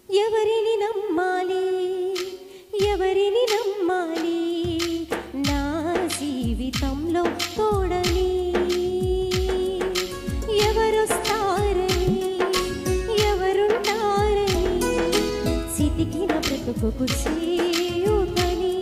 ఎవరిని నమ్మాలి ఎవరిని నమ్మాలి నా జీవితంలో తోడని ఎవరొస్తారని ఎవరుంటారని సితికిన బ్రతుకు చేయుతని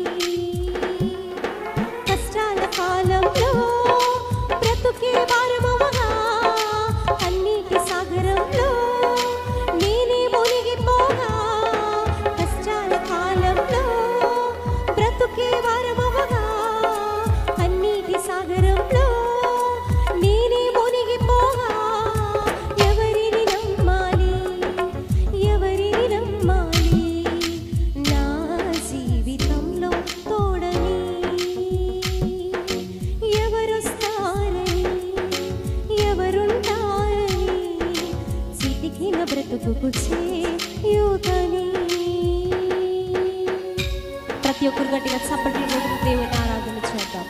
కష్టాల కాలంలో బ్రతుకే భారమవగా అన్నిటి సాగరంలో నేనే మునిగిపోగా కష్టాల కాలంలో బ్రతుకే భారమవగా అన్నిటి సాగరంలో నేనే మునిగిపోగా ఎవరిని నమ్మాలి ఎవరిని నమ్మాలి నా జీవితంలో తోడని ఎవరొస్తారని ఎవరుంటారని సితికిన బ్రతుకు చేయుతని. ప్రతి ఒక్కరు గట్టిగా చప్పట్లు కొడుతూ దేవుని ఆరాధన చేద్దాం.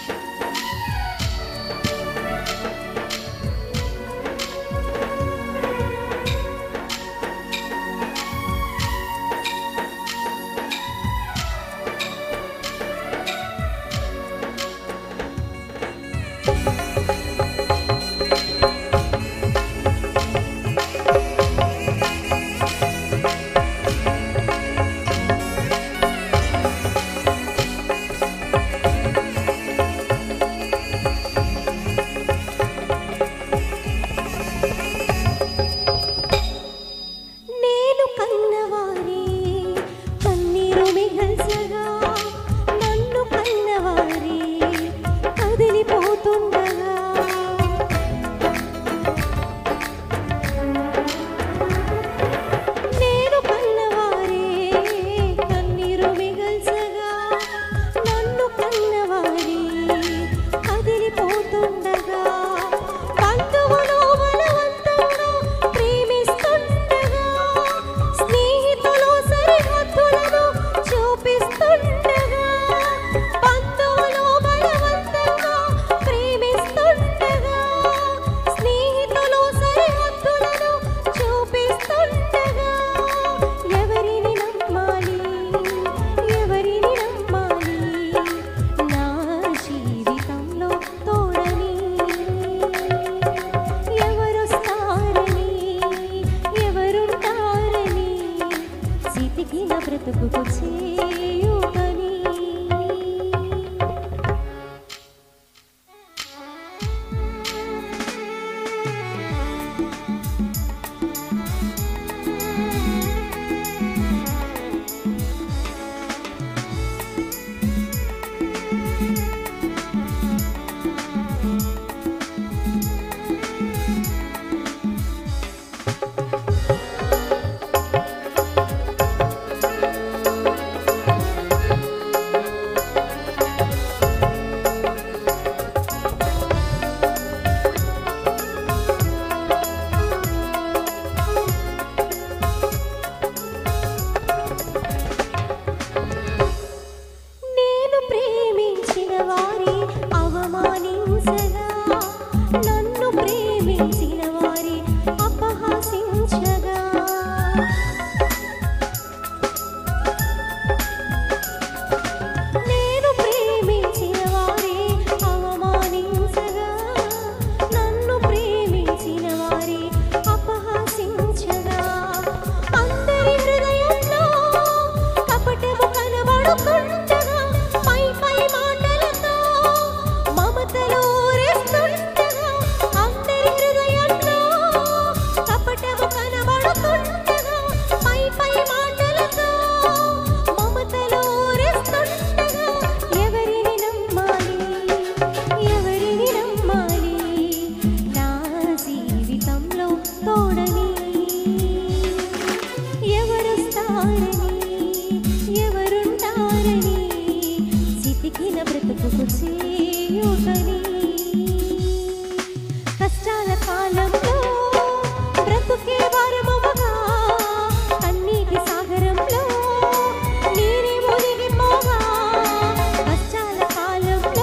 బ్రతుకు చేయుతని. కష్టాల కాలంలో బ్రతుకే భారమవగా అన్నిటి సాగరంలో నేనే మునిగిపోగా కష్టాల కాలంలో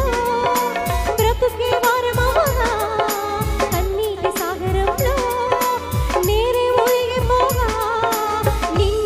బ్రతుకే భారమవగా అన్నిటి సాగరంలో నేనే మునిగిపోగా నిన్ను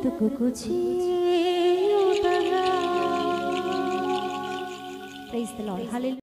బ్రతుకుకు చేయుతగా. Praise the lord. హల్లెలూయా.